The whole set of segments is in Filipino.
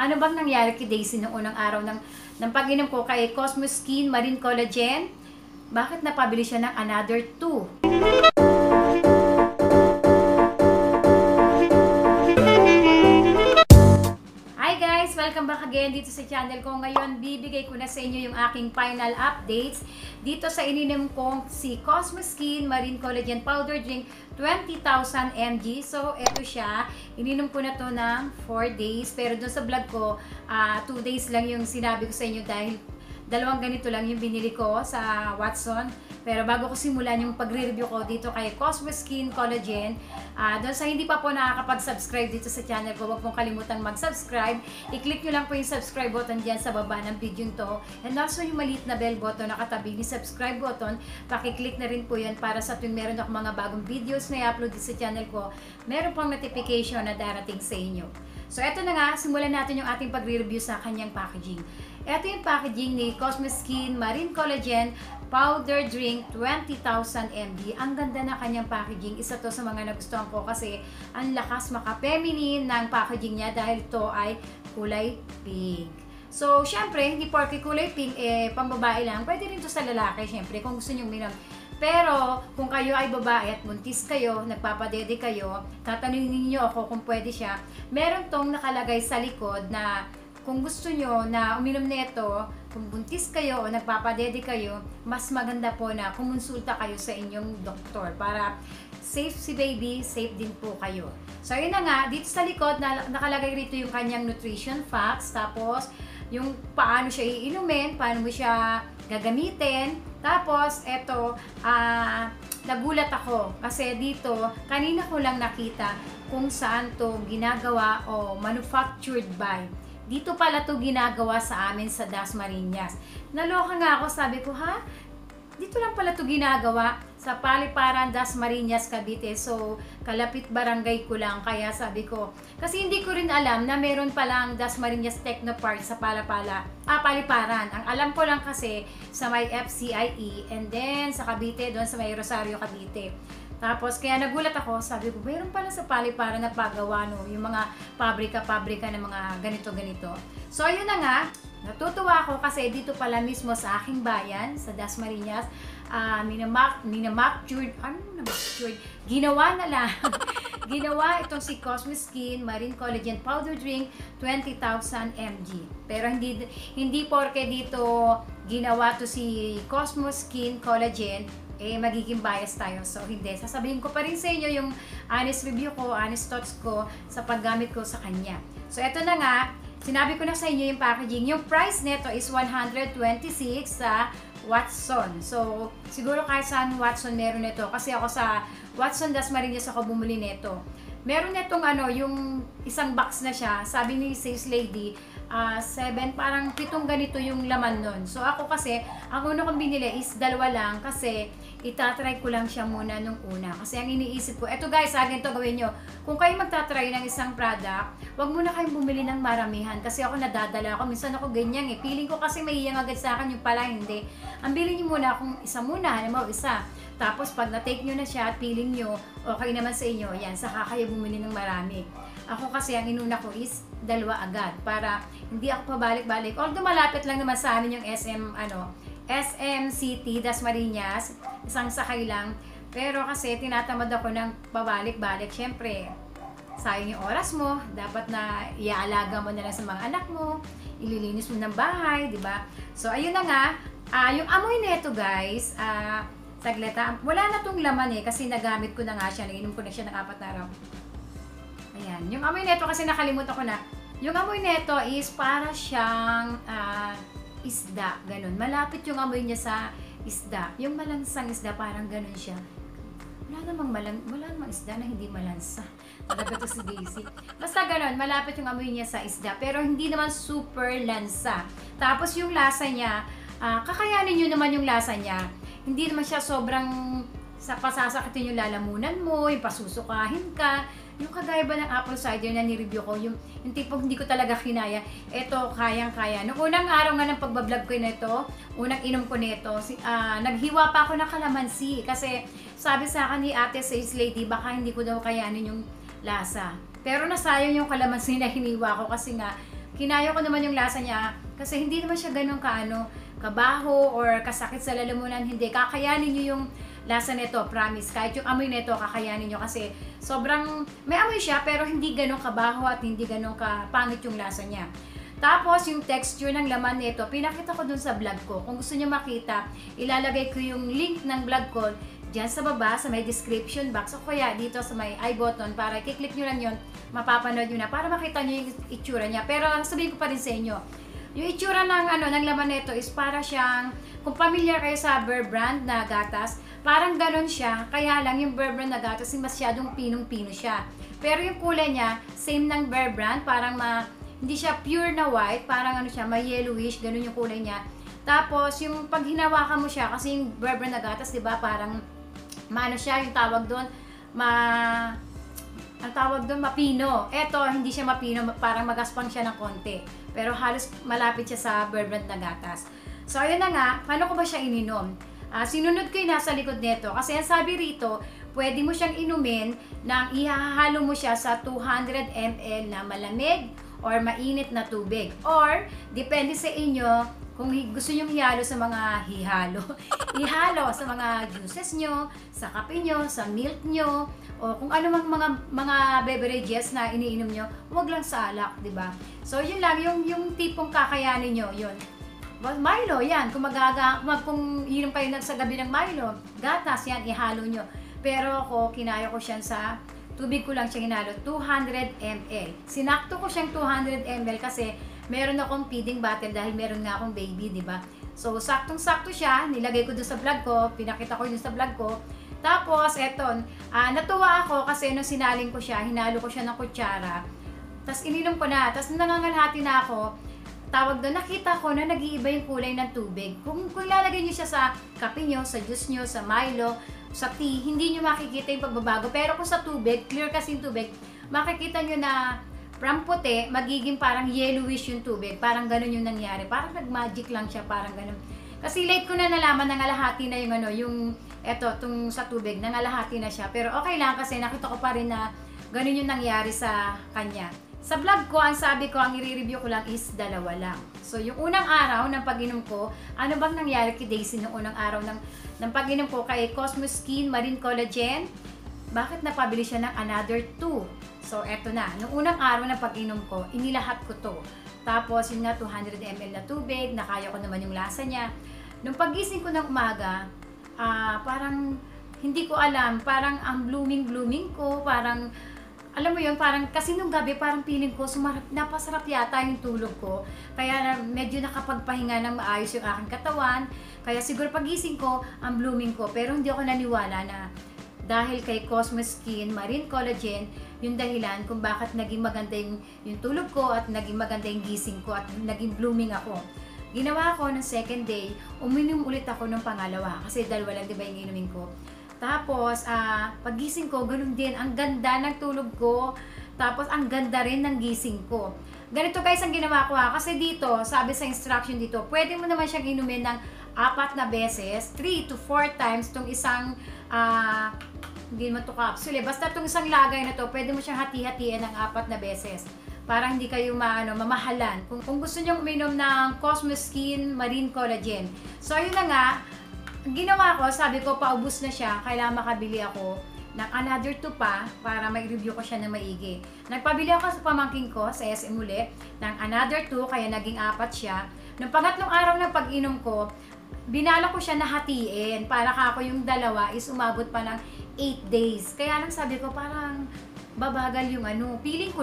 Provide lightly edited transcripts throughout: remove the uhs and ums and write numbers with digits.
Ano bang nangyari kay Daisy noong unang araw ng pag-inom ko kay Cosmo Skin Marine Collagen? Bakit napabili siya ng another 2? Hi guys! Welcome back again dito sa channel ko. Ngayon, bibigay ko na sa inyo yung aking final updates dito sa ininom kong si Cosmo Skin Marine Collagen Powder Drink 20,000 mg. So, eto siya. Ininom ko na to ng 4 days. Pero dun sa vlog ko, 2 days lang yung sinabi ko sa inyo dahil dalawang ganito lang yung binili ko sa Watson. Pero bago ko simulan yung pagre-review ko dito kay Cosmo Skin Collagen, doon sa hindi pa po nakakapag-subscribe dito sa channel ko, huwag pong kalimutang mag-subscribe. I-click nyo lang po yung subscribe button dyan sa baba ng video to. And also yung maliit na bell button na katabi ni subscribe button, paki-click na rin po yan para sa tuwing meron ako mga bagong videos na i-upload dito sa channel ko, meron pong notification na darating sa inyo. So eto na nga, simulan natin yung ating pagre-review sa kanyang packaging. Ito yung packaging ni Cosmo Skin Marine Collagen Powder Drink 20,000 mg. Ang ganda na kanyang packaging. Isa to sa mga nagustuhan ko kasi ang lakas maka-feminine ng packaging niya dahil ito ay kulay pink. So, syempre, hindi porke kulay pink, pambabae lang. Pwede rin to sa lalaki, syempre, kung gusto nyo minom. Pero, kung kayo ay babae at buntis kayo, nagpapadede kayo, tatanungin niyo ako kung pwede siya. Meron tong nakalagay sa likod na kung gusto nyo na uminom nito, kung buntis kayo o nagpapadede kayo, mas maganda po na kumonsulta kayo sa inyong doktor para safe si baby, safe din po kayo. So, yun na nga, dito sa likod nakalagay rito yung kanyang nutrition facts, tapos yung paano siya iinumin, paano mo siya gagamitin. Tapos, eto, nagulat ako kasi dito, kanina ko lang nakita kung saan to ginagawa o manufactured by. Dito pala to ginagawa sa amin sa Dasmariñas. Naloka nga ako, sabi ko, ha? Dito lang pala to ginagawa sa Paliparan, Dasmariñas, Cavite. So, kalapit barangay ko lang. Kaya sabi ko, kasi hindi ko rin alam na meron palang Dasmariñas Technopark sa Paliparan. Ang alam ko lang kasi sa may FCIE and then sa Cavite, doon sa may Rosario, Cavite. Tapos, kaya nagulat ako, sabi ko, mayroon pala sa Paliparan na pagawa, no? Yung mga pabrika-pabrika ng mga ganito-ganito. So, ayun na nga, natutuwa ako kasi dito pala mismo sa aking bayan, sa Dasmariñas, ginawa na lang. Ginawa itong si Cosmo Skin Marine Collagen Powder Drink 20,000 mg. Pero hindi porke dito ginawa to si Cosmo Skin Collagen, magiging bias tayo. So, hindi. Sasabihin ko pa rin sa inyo yung honest review ko, honest thoughts ko sa paggamit ko sa kanya. So, eto na nga. Sinabi ko na sa inyo yung packaging. Yung price nito is 126 sa Watson. So, siguro kahit saan Watson meron nito. Kasi ako sa Watson Dasmariñas ako bumili nito. Meron netong yung isang box na siya. Sabi ni sales lady, 7, parang 7 ganito yung laman nun. So, ako kasi, ang una kong binili is 2 lang kasi itatry ko lang siya muna nung una. Kasi ang iniisip ko, eto guys, ganito gawin nyo. Kung kayo magtatry ng isang product, wag muna kayong bumili ng maramihan. Kasi ako nadadala ako, minsan ako ganyan eh. Feeling ko kasi may iyang agad sa akin, yung pala hindi. Ang bilhin nyo muna kung isa muna, halimbawa isa. Tapos pag na-take nyo na siya at feeling nyo, okay naman sa inyo, yan, saka kayo bumili ng marami. Ako kasi ang inuna ko is 2 agad para hindi ako pabalik-balik. Although malapit lang naman sa amin yung SM City, Dasmariñas, isang sakay lang. Pero kasi tinatamad ako ng pabalik-balik. Syempre, sayang yung oras mo. Dapat na iaalaga mo na lang sa mga anak mo. Ililinis mo ng bahay, di ba? So, ayun na nga. Yung amoy nito guys, sagleta. Wala na tong laman kasi nagamit ko na nga siya. Nainom ko na siya ng 4 na araw. Ayan. Yung amoy nito kasi nakalimutan ko na. Yung amoy nito is para siyang isda, ganun. Malapit yung amoy niya sa isda. Yung malansang isda, parang ganun siya. Wala namang isda na hindi malansa. Talaga to si Daisy. Basta ganun, malapit yung amoy niya sa isda. Pero hindi naman super lansa. Tapos yung lasa niya, kakayanin nyo naman yung lasa niya. Hindi naman siya sobrang pasasakitin yung lalamunan mo, yung pasusukahin ka. Yung kagaya ba ng apple cider na ni-review ko, yung tipong hindi ko talaga kinaya, eto, kayang-kaya. Noong unang araw nga ng pagbablog ko nito, unang inom ko nito, naghiwa pa ako ng kalamansi. Kasi sabi sa akin ni ate sales lady, baka hindi ko daw kayanin yung lasa. Pero nasayang yung kalamansi na hiniwa ko kasi nga, kinaya ko naman yung lasa niya kasi hindi naman siya ganun kabaho or kasakit sa lalamunan. Hindi, kakayanin nyo yung lasa nito, promise. Kahit yung amoy nito, kakayanin nyo kasi sobrang, may amoy siya pero hindi ganun kabaho at hindi ganun kapangit yung lasa niya. Tapos, yung texture ng laman nito, pinakita ko dun sa vlog ko. Kung gusto nyo makita, ilalagay ko yung link ng vlog ko dyan sa baba, sa may description box. O kaya dito sa may I button, para i-click nyo lang yun, mapapanood nyo na, para makita nyo yung itsura niya. Pero sabihin ko pa rin sa inyo, yung itsura ng laman nito is para siyang, kung familiar kayo sa Bear Brand na gatas, parang ganon siya. Kaya lang yung Bear Brand na gatas, masyadong pinong-pino siya. Pero yung kulay niya, same ng Bear Brand, parang hindi siya pure na white, parang siya, may yellowish, ganun yung kulay niya. Tapos, yung pag hinawakan mo siya, kasi yung Bear Brand na gatas, di ba, parang, siya, yung tawag doon, ang tawag doon, mapino. Eto, hindi siya mapino, parang magaspang siya ng konti. Pero halos malapit siya sa Bear Brand na gatas. So, ayun na nga, paano ko ba siya ininom? Sinunod ko yung nasa likod nito, kasi ang sabi rito, pwede mo siyang inumin nang ihahalo mo siya sa 200 ml na malamig, or mainit na tubig. Or, depende sa inyo kung gusto nyo ihalo sa mga ihalo sa mga juices nyo, sa kape nyo, sa milk nyo, o kung ano mang mga beverages na iniinom nyo, huwag lang sa alak, di ba? So, yun lang, yung tipong kakayanin nyo, yun. Milo, yan. Kung inom kayo sa gabi ng Milo, gatas, yan, ihalo nyo. Pero ako, kinaya ko siya sa tubig ko lang siya hinalo, 200 ml. Sinakto ko siyang 200 ml kasi meron akong feeding bottle dahil meron nga akong baby, di ba? So, saktong-sakto siya. Nilagay ko doon sa vlog ko. Pinakita ko yun sa vlog ko. Tapos, eto, natuwa ako kasi nung sinaling ko siya, hinalo ko siya ng kutsara. Tapos, ininom ko na. Tapos, nangangalhati na ako. Tawag doon, nakita ko na nag-iiba yung kulay ng tubig. Kung ilalagay nyo siya sa kape nyo, sa juice nyo, sa Milo, sa tea, hindi nyo makikita yung pagbabago. Pero kung sa tubig, clear kasi yung tubig, makikita nyo na from puti, magiging parang yellowish yung tubig. Parang ganun yung nangyari. Parang nag-magic lang siya, parang ganun. Kasi late ko na nalaman, nangalahati na yung tung sa tubig, nangalahati na siya. Pero okay lang kasi nakita ko pa rin na ganun yung nangyari sa kanya. Sa vlog ko, ang sabi ko, ang i-review ko lang is 2 lang. So, yung unang araw ng pag-inom ko, ano bang nangyari kay Daisy nung unang araw ng pag-inom ko kay Cosmoskin Marine Collagen? Bakit napabili siya ng another 2? So, eto na. Nung unang araw ng pag-inom ko, inilahat ko to. Tapos, yun nga, 200 ml na tubig, nakaya ko naman yung lasa niya. Nung pagising ko ng umaga, parang hindi ko alam, parang ang blooming ko, parang alam mo yun, parang kasi nung gabi parang feeling ko napasarap yata yung tulog ko. Kaya medyo nakapagpahinga ng maayos yung aking katawan. Kaya siguro pagising ko, ang blooming ko. Pero hindi ako naniwala na dahil kay Cosmoskin Marine Collagen, yung dahilan kung bakit naging maganda yung tulog ko at naging maganda yung gising ko at naging blooming ako. Ginawa ko ng second day, uminom ulit ako ng pangalawa. Kasi 2 lang, di ba, yung inumin ko. Tapos, pagising ko, ganun din. Ang ganda ng tulog ko. Tapos, ang ganda rin ng gising ko. Ganito guys ang ginawa ko kasi dito, sabi sa instruction dito, pwede mo naman siyang inumin ng 4 na beses, 3 to 4 times itong isang, hindi mo to capsule. Basta itong isang lagay na to, pwede mo siyang hati-hatiin ng 4 na beses. Para hindi kayo mamahalan. Kung gusto nyo uminom ng Cosmoskin Marine Collagen. So, ayun na nga. Ang ginawa ko, sabi ko, paubos na siya, kailangan makabili ako ng another 2 pa para may-review ko siya na maigi. Nagpabili ako sa pamangking ko sa SM uli ng another 2, kaya naging 4 siya. Nung pangatlong araw ng pag-inom ko, binala ko siya na hatiin para kako yung 2 is umabot pa ng 8 days. Kaya lang sabi ko, parang babagal yung feeling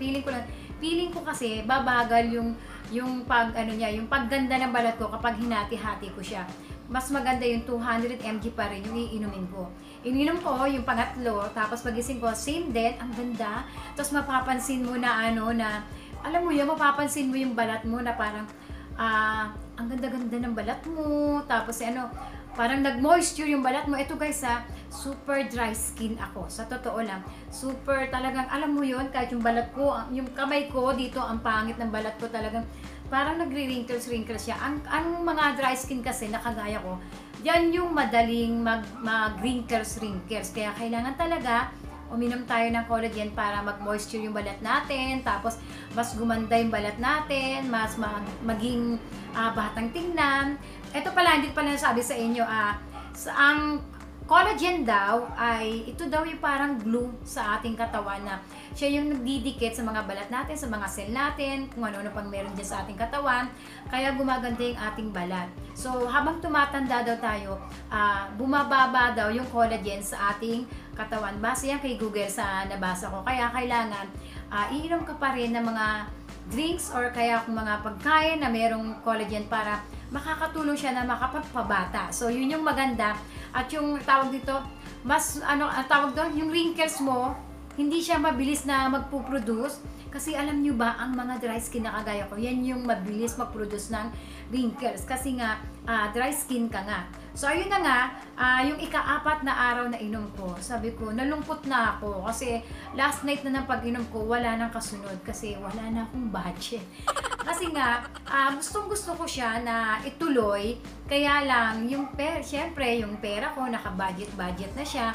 ko kasi babagal yung pagganda ng balat ko kapag hinati-hati ko siya. Mas maganda yung 200 mg pa rin yung iinumin ko. Ininom ko yung pangatlo, tapos pagising ko, same din, ang ganda. Tapos mapapansin mo na alam mo yun, mapapansin mo yung balat mo na parang, ang ganda-ganda ng balat mo. Tapos parang nag-moisture yung balat mo. Ito guys super dry skin ako. Sa totoo lang, super talagang, alam mo yun, kahit yung balat ko, yung kamay ko dito, ang pangit ng balat ko talagang, parang nagre-wrinkles siya. Ang mga dry skin kasi, nakagaya ko, yan yung madaling mag-wrinkles. Kaya kailangan talaga uminom tayo ng collagen para mag-moisture yung balat natin, tapos mas gumanda yung balat natin, mas maging batang tingnan. Ito pala, hindi pala nasabi sa inyo, ang collagen daw ay, ito daw yung parang glue sa ating katawan na siya yung nagdidikit sa mga balat natin, sa mga cell natin, kung ano-ano pang meron dyan sa ating katawan, kaya gumaganda yung ating balat. So, habang tumatanda daw tayo, bumababa daw yung collagen sa ating katawan. Base yan kay Google sa nabasa ko. Kaya kailangan, iinom ka pa rin ng mga drinks or kaya kung mga pagkain na merong collagen para makakatulong siya na makapagpabata. So, yun yung maganda. At yung tawag dito, mas tawag doon, yung wrinkles mo, hindi siya mabilis na magpo-produce. Kasi alam nyo ba, ang mga dry skin na kagaya ko, yan yung mabilis mag-produce ng wrinkles. Kasi nga, dry skin ka nga. So, ayun na nga, yung ika-4 na araw na inom ko, sabi ko, nalungkot na ako. Kasi last night na ng pag-inom ko, wala nang kasunod. Kasi wala na akong budget. Kasi nga, gustong-gusto ko siya na ituloy. Kaya lang, syempre, yung pera ko, naka-budget na siya.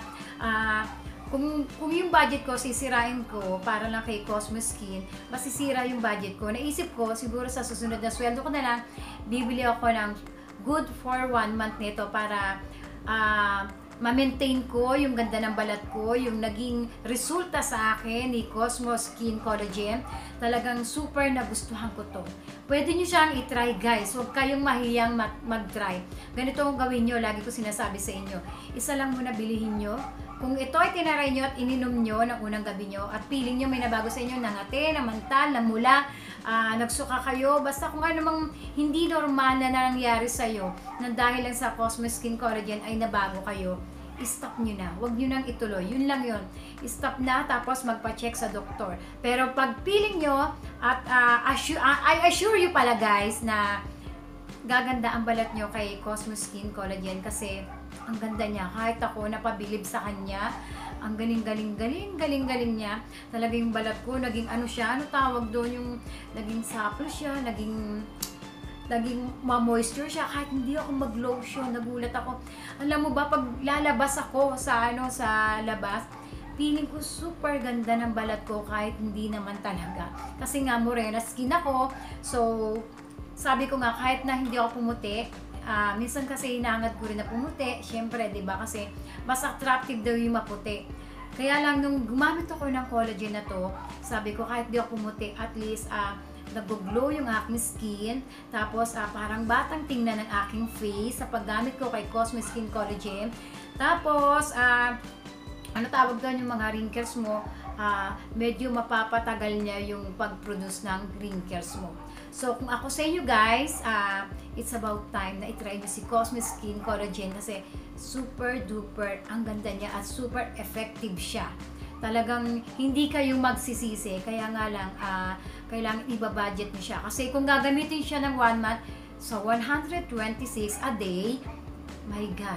Kung yung budget ko, sisirain ko para lang kay Cosmoskin, masisira yung budget ko. Naisip ko, siguro sa susunod na sweldo ko na lang, bibili ako ng good for 1 month nito para ma-maintain ko yung ganda ng balat ko, yung naging resulta sa akin ni Cosmoskin Collagen. Talagang super nagustuhan ko to. Pwede nyo siyang itry guys, huwag kayong mahiyang mag-try. Ganito ang gawin nyo, lagi ko sinasabi sa inyo. Isa lang muna bilihin nyo. Kung ito ay tinaray nyo at ininom nyo ng unang gabi nyo at feeling nyo may nabago sa inyo, nangate, namantal, namula, nagsuka kayo, basta kung ano mang hindi normal na nangyari sa'yo na dahil lang sa Cosmoskin Collagen ay nabago kayo, stop nyo na. Huwag nyo nang ituloy. Yun lang yun. Stop na, tapos magpa-check sa doktor. Pero pag feeling nyo, at I assure you pala guys na gaganda ang balat nyo kay Cosmoskin Collagen kasi ang ganda niya. Kahit ako napabilib sa kanya, ang galing niya. Talaga yung balat ko, naging ano siya, ano tawag doon, yung naging supple siya, naging ma-moisture siya. Kahit hindi ako mag-lotion, nagulat ako. Alam mo ba, pag lalabas ako sa labas, feeling ko super ganda ng balat ko kahit hindi naman talaga. Kasi nga morena skin ako, so sabi ko nga kahit na hindi ako pumuti, minsan kasi hinangad ko rin na pumuti, syempre, 'di ba? Kasi mas attractive daw yung maputi. Kaya lang nung gumamit ako ng collagen na to, sabi ko kahit di ako pumuti, at least nag-glow yung aking skin. Tapos parang batang tingnan ng aking face sa paggamit ko kay Cosmoskin Collagen. Tapos ano tawag doon, yung mga wrinkles mo, medyo mapapatagal niya yung pag-produce ng wrinkles mo. So, kung ako sa inyo guys, it's about time na itry nyo si Cosmoskin Collagen kasi super duper ang ganda niya at super effective siya. Talagang hindi kayo magsisisi, kaya nga lang kailangan i-budget nyo siya. Kasi kung gagamitin siya ng 1 month, so 126 a day, my God,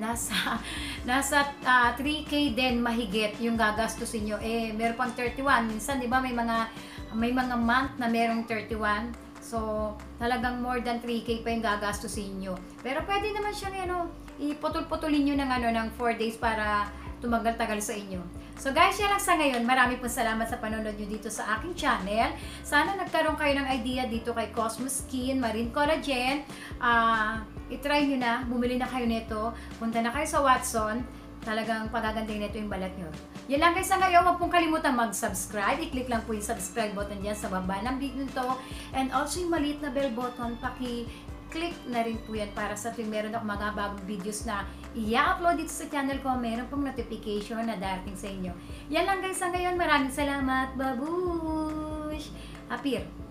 nasa 3K din mahigit yung gagastusin nyo. Meron pang 31. Minsan, di ba, may mga month na merong 31. So, talagang more than 3K pa yung gagastusin nyo. Pero pwede naman siyang, iputol-putulin nyo ng 4 days para tumagal-tagal sa inyo. So guys, yan lang sa ngayon. Marami pong salamat sa panonood nyo dito sa aking channel. Sana nagkaroon kayo ng idea dito kay Cosmoskin Marine Collagen. I-try nyo na. Bumili na kayo nito. Punta na kayo sa Watson. Talagang pagagandahin nito yung balat nyo. Yan lang guys sa ngayon. Huwag pong kalimutan mag-subscribe. I-click lang po yung subscribe button dyan sa baba ng video nito. And also yung maliit na bell button, click na rin po yan para sa tuwing meron ako mga bagong videos na i-upload dito sa channel ko, meron pong notification na darating sa inyo. Yan lang guys sa ngayon. Maraming salamat. Babush! Apir!